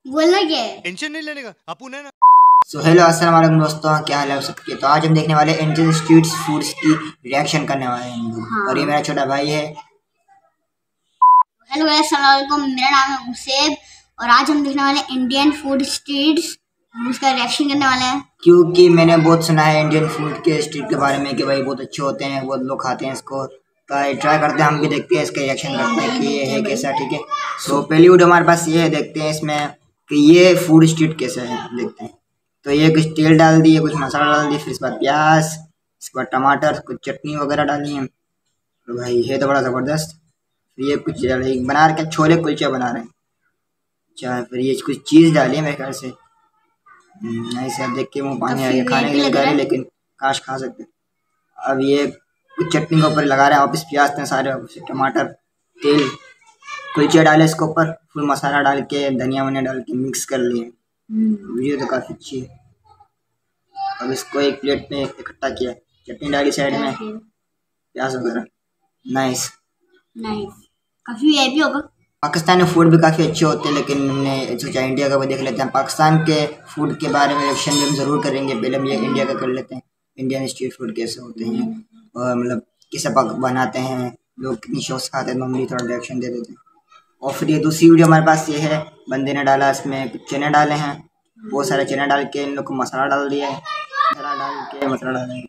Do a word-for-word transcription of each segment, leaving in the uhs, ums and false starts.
बोलना क्या है? टेंशन नहीं लेने का अपन है ना। सो हेलो अस्सलाम वालेकुम दोस्तों, क्या हाल है आप सबके। तो आज हम देखने वाले इंडियन स्ट्रीट फूड्स की रिएक्शन करने वाले हैं हम लोग। हाँ। और ये मेरा छोटा भाई है। हेलो गाइस, अस्सलाम वालेकुम। मेरा नाम है मुसेब और आज हम देखने वाले इंडियन फूड स्ट्रीट्स, उसका रिएक्शन करने वाले हैं। क्योंकि मैंने बहुत सुना है इंडियन फूड के स्ट्रीट के बारे में कि भाई बहुत अच्छे होते हैं, बहुत लोग खाते हैं इसको। तो ट्राई करते हैं, हम भी देखते हैं, इसका रिएक्शन करते हैं कि ये है कैसा। ठीक है, सो पहली वीडियो हमारे पास ये है, देखते हैं इसमें कि ये फूड स्ट्रीट कैसा है, देखते हैं। तो ये कुछ तेल डाल दिए, कुछ मसाला डाल दिए, फिर इसके बाद प्याज, इसके बाद टमाटर, कुछ चटनी वगैरह डाली है। तो भाई है तो बड़ा ज़बरदस्त। फिर ये कुछ बना रहे हैं, छोले कुलचे बना रहे हैं। अच्छा, फिर ये कुछ चीज़ डाली है मेरे ख्याल से। ऐसे अब देख के मुँह पानी आ गया, खाने के लिए, लेकिन काश खा सकते। अब ये कुछ चटनी के ऊपर लगा रहे हैं, वापस प्याज थे सारे, वापस टमाटर, तेल, कुलचे डाले इसके ऊपर, फिर मसाला डाल के, धनिया वनिया डाल के मिक्स कर लिए। वीडियो तो काफ़ी अच्छी है। अब इसको एक प्लेट में इकट्ठा किया, चटनी डाली साइड में, प्याज वगैरह। नाइस नाइस, काफी वीआईपी होगा। पाकिस्तानी फूड भी काफ़ी अच्छे होते हैं, लेकिन हमने सोचा इंडिया का भी देख लेते हैं। पाकिस्तान के फूड के बारे में रिएक्शन भी हम ज़रूर करेंगे, पहले हम ये इंडिया का कर लेते हैं। इंडियन स्ट्रीट फूड कैसे होते हैं और मतलब किसे बनाते हैं, लोग कितनी शौक खाते हैं, मम्मी थोड़ा रिएक्शन दे देते हैं। और फिर ये दूसरी वीडियो हमारे पास ये है, बंदे ने डाला, इसमें कुछ चने डाले हैं, बहुत सारे चने डाल के इन लोग को मसाला डाल दिया है, मसाला डाल के मसाला डालेंगे,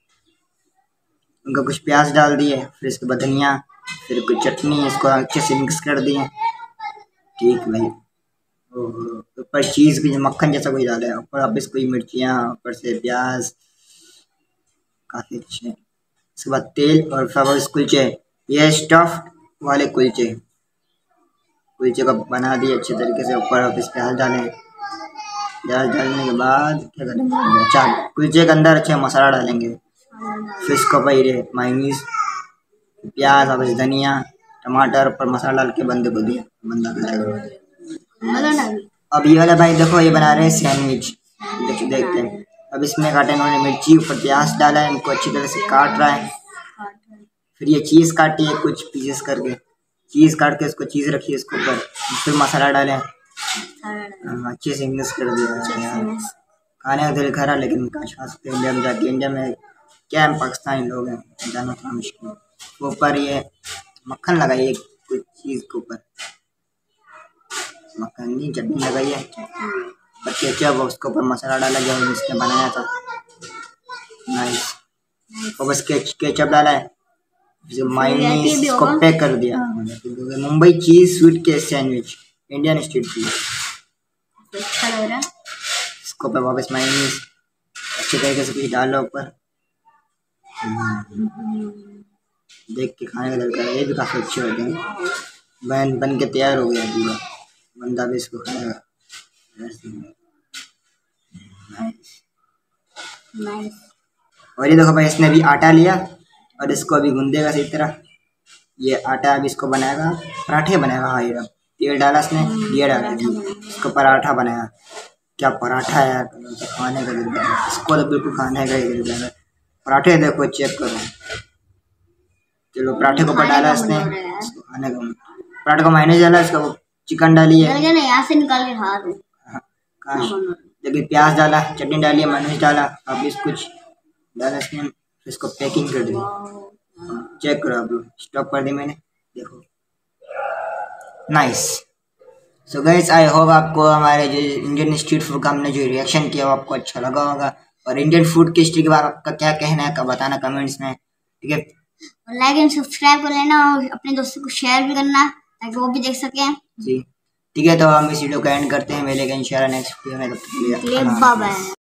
उनका कुछ प्याज डाल दिए, फिर इसके बाद धनिया, फिर कुछ चटनी, इसको अच्छे से मिक्स कर दिए। ठीक भाई, ऊपर चीज़ भी मक्खन जैसा कुछ डाला है, ऊपर वापस कोई मिर्चियाँ, ऊपर से प्याज, काफ़ी अच्छे। इसके बाद तेल और फिर कुलचे, ये स्टफ्ड वाले कुलचे कुलचे को बना दिए अच्छे तरीके से। ऊपर वापस प्याज डालें, प्याज डालने के बाद क्या करेंगे, अच्छा कुलचे के अंदर अच्छे मसाला डालेंगे, फिर इसको पहले मायोनीज, प्याज, वापस धनिया, टमाटर, ऊपर मसाला डाल के बंदे को दिया, बंदा खाएगा। अब ये वाला भाई देखो, ये बना रहे हैं सैंडविच, देखो देखते हैं। अब इसमें काटे इन्होंने मिर्ची, ऊपर प्याज डाला है, इनको अच्छी तरह से काट रहा है। फिर ये चीज़ काटी है कुछ पीसेस करके, चीज़ काट के इसको चीज़ रखी है इसके ऊपर, फिर मसाला डाले, अच्छे से मिक्स कर दिया। खाने का दिल करा, लेकिन काश खा सकते इंडिया में जाके। इंडिया में क्या है, पाकिस्तानी लोग हैं, जाना थोड़ा मुश्किल। ऊपर ये मक्खन लगाई है कुछ चीज़ के ऊपर, मक्खन नहीं चटनी लगाई है, बच्चे क्या वो उसके ऊपर मसाला डाला जो इसने बनाया था। नाइस, और बस केचप डाला है, मायोनीज, इसको पैक कर दिया। मुंबई चीज स्वीट के सैंडविच, इंडियन स्ट्रीट फूड, अच्छा लग रहा है। इसको पे वापस मायोनीज अच्छे तरीके से कुछ डालो ऊपर, देख के खाने का दिल कर रहा है। ये भी काफ़ी अच्छे होते हैं। बन बन के तैयार हो गया पूरा, बंदा भी इसको खाएगा। नाइस। और ये देखो भाई, इसने भी आटा लिया और इसको अभी गूंदेगा सही तरह। ये आटा अभी इसको बनाएगा, पराठे बनाएगा। हाँ, ये तेल डाला इसने, ये डाला, इसको पराठा बनाया। क्या पराठा है यार, खाने का दिल कर रहा है इसको, तो बिल्कुल खाने का ही दिल कर रहा है। पराठे देखो, चेक करो। चलो, पराठे को ऊपर डाला इसने, इसको खाने का, पराठे को मायने डाला, इसका वो चिकन डाली है, यहाँ से निकाल के खा दो। काश, देखिए प्याज डाला, चटनी डाली है, मायोनीज डाला, अब इस कुछ डाला इसने, फिर इसको पैकिंग कर दी। चेक करो आप लोग, स्टॉप कर दी मैंने, देखो। Nice. So guys, I hope आपको हमारे जो इंडियन स्ट्रीट फूड का हमने जो रिएक्शन किया वो आपको अच्छा लगा होगा। और इंडियन फूड की हिस्ट्री के बारे में आपका क्या कहना है, का बताना कमेंट्स में। ठीक है, लाइक एंड सब्सक्राइब कर लेना और अपने दोस्तों को शेयर भी करना ताकि वो भी देख सकें जी। ठीक है, तो हम इस वीडियो को एंड करते हैं, मिलेंगे इंशाल्लाह नेक्स्ट वीडियो में। तब तक के लिए बाय बाय।